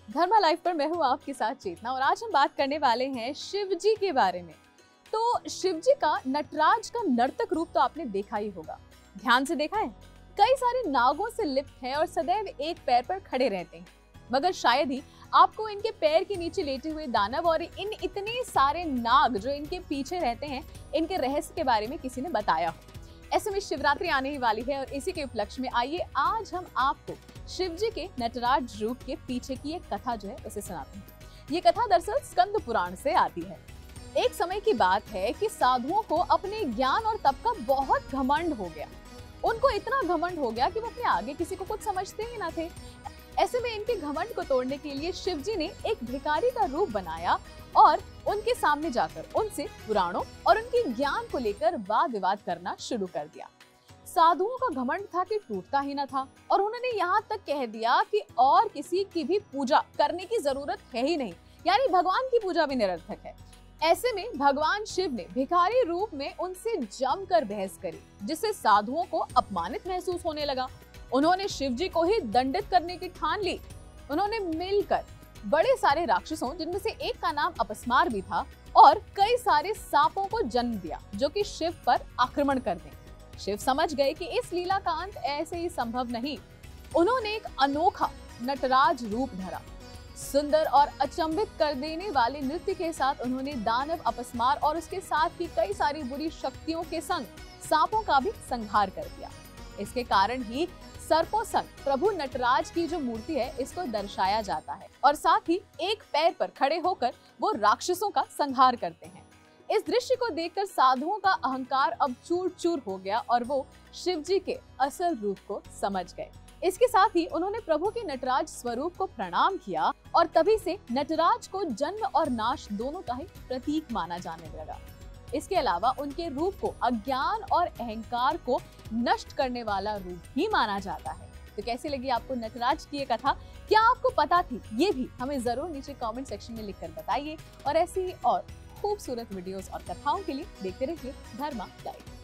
धर्मा life पर मैं हूँ आपके साथ चेतना और आज हम बात करने वाले हैं शिव जी के बारे में। तो शिव जी का नटराज का नर्तक रूप तो आपने देखा ही होगा, ध्यान से देखा है। कई सारे नागों से लिप्त है और सदैव एक पैर पर खड़े रहते हैं, मगर शायद ही आपको इनके पैर के नीचे लेटे हुए दानव और इन इतने सारे नाग जो इनके पीछे रहते हैं, इनके रहस्य के बारे में किसी ने बताया हो। ऐसे में शिवरात्रि आने ही वाली है और इसी के उपलक्ष्य में आइए आज हम आपको शिव जी के नटराज रूप के पीछे की एक कथा जो है उसे सुनाते हैं। ये कथा दरअसल स्कंद पुराण से आती है। एक समय की बात है कि साधुओं को अपने ज्ञान और तप का बहुत घमंड हो गया। उनको इतना घमंड हो गया कि वो अपने आगे किसी को कुछ समझते ही ना थे। ऐसे में इनके घमंड को तोड़ने के लिए शिव जी ने एक भिखारी का रूप बनाया और उनके सामने जाकर उनसे पुराणों और उनके ज्ञान को लेकर वाद विवाद करना शुरू कर दिया। साधुओं का घमंड था कि टूटता ही न था और उन्होंने यहाँ तक कह दिया कि और किसी की भी पूजा करने की जरूरत है ही नहीं, यानी भगवान की पूजा भी निरर्थक है। ऐसे में भगवान शिव ने भिखारी रूप में उनसे जमकर बहस करी, जिससे साधुओं को अपमानित महसूस होने लगा। उन्होंने शिव जी को ही दंडित करने की ठान ली। उन्होंने मिलकर बड़े सारे राक्षसों, जिनमें से एक का नाम अपस्मार भी था, और कई सारे सांपों को जन्म दिया जो कि शिव पर आक्रमण कर दें। शिव समझ गए कि इस लीला का अंत ऐसे ही संभव नहीं। उन्होंने एक अनोखा नटराज रूप धरा। सुंदर और अचंभित कर देने वाले नृत्य के साथ उन्होंने दानव अपस्मार और उसके साथ ही कई सारी बुरी शक्तियों के संग सांपों का भी संहार कर दिया। इसके कारण ही सर्पों संग प्रभु नटराज की जो मूर्ति है इसको दर्शाया जाता है और साथ ही एक पैर पर खड़े होकर वो राक्षसों का संहार करते हैं। इस दृश्य को देखकर साधुओं का अहंकार अब चूर चूर हो गया और वो शिव जी के असल रूप को समझ गए। इसके साथ ही उन्होंने प्रभु के नटराज स्वरूप को प्रणाम किया और तभी से नटराज को जन्म और नाश दोनों का ही प्रतीक माना जाने लगा। इसके अलावा उनके रूप को अज्ञान और अहंकार को नष्ट करने वाला रूप ही माना जाता है। तो कैसी लगी आपको नटराज की ये कथा? क्या आपको पता थी? ये भी हमें जरूर नीचे कमेंट सेक्शन में लिखकर बताइए और ऐसी ही और खूबसूरत वीडियोस और कथाओं के लिए देखते रहिए धर्मा लाइव।